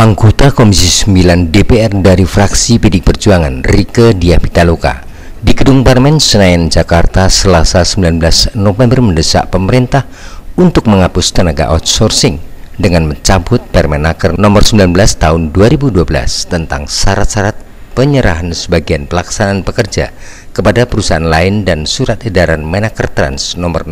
Anggota Komisi 9 DPR dari fraksi PD Perjuangan, Rieke Diah Pitaloka, di Gedung Parlemen Senayan, Jakarta, Selasa 19 November mendesak pemerintah untuk menghapus tenaga outsourcing dengan mencabut Permenaker nomor 19 tahun 2012 tentang syarat-syarat penyerahan sebagian pelaksanaan pekerja kepada perusahaan lain dan surat edaran Menaker Trans nomor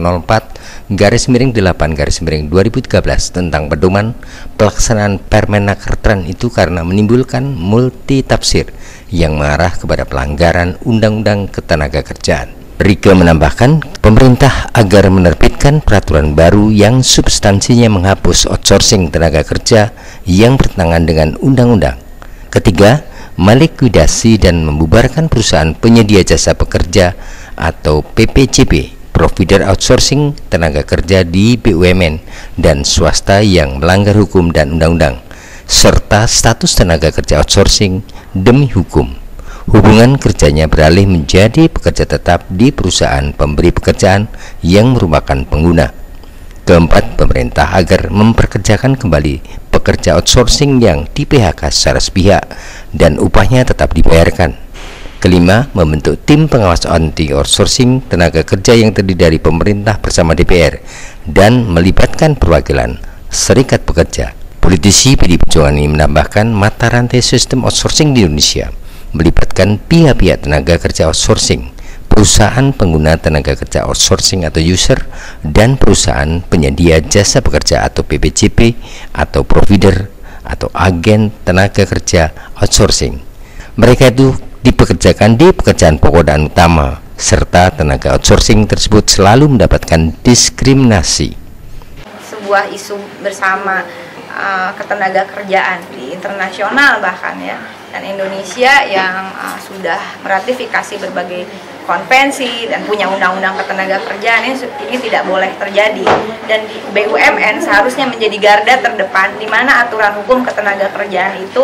04/8/2013 tentang pedoman pelaksanaan Permenaker Trans itu karena menimbulkan multi tafsir yang mengarah kepada pelanggaran Undang-Undang Ketenagakerjaan. Rieke menambahkan pemerintah agar menerbitkan peraturan baru yang substansinya menghapus outsourcing tenaga kerja yang bertentangan dengan undang-undang. Ketiga, melikuidasi dan membubarkan perusahaan penyedia jasa pekerja atau PPJP, provider outsourcing tenaga kerja di BUMN dan swasta yang melanggar hukum dan undang-undang, serta status tenaga kerja outsourcing demi hukum. Hubungan kerjanya beralih menjadi pekerja tetap di perusahaan pemberi pekerjaan yang merupakan pengguna. Keempat, pemerintah agar memperkerjakan kembali pekerja outsourcing yang di PHK secara sepihak dan upahnya tetap dibayarkan. Kelima, membentuk tim pengawas anti outsourcing tenaga kerja yang terdiri dari pemerintah bersama DPR dan melibatkan perwakilan serikat pekerja. Politisi PD Perjuangan ini menambahkan mata rantai sistem outsourcing di Indonesia melibatkan pihak-pihak tenaga kerja outsourcing, perusahaan pengguna tenaga kerja outsourcing atau user, dan perusahaan penyedia jasa pekerja atau PPJP atau provider atau agen tenaga kerja outsourcing. Mereka itu dipekerjakan di pekerjaan pokok dan utama, serta tenaga outsourcing tersebut selalu mendapatkan diskriminasi. Sebuah isu bersama ketenaga kerjaan di internasional bahkan ya, dan Indonesia yang sudah meratifikasi berbagai konvensi dan punya undang-undang ketenaga kerjaan, ini tidak boleh terjadi, dan di BUMN seharusnya menjadi garda terdepan di mana aturan hukum ketenaga kerjaan itu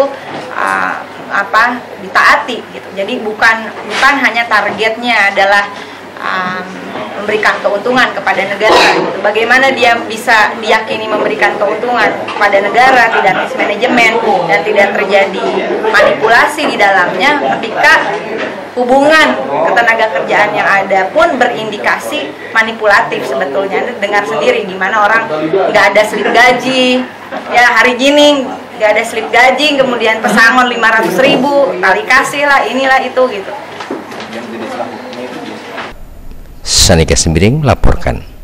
ditaati gitu. Jadi bukan hanya targetnya adalah memberikan keuntungan kepada negara. Bagaimana dia bisa diyakini memberikan keuntungan kepada negara, tidak mismanajemen dan tidak terjadi manipulasi di dalamnya ketika hubungan ketenaga kerjaan yang ada pun berindikasi manipulatif. Sebetulnya Anda dengar sendiri gimana orang nggak ada slip gaji, ya hari gini nggak ada slip gaji, kemudian pesangon 500.000, tali kasih lah, inilah itu gitu. Sanika Sembiring melaporkan.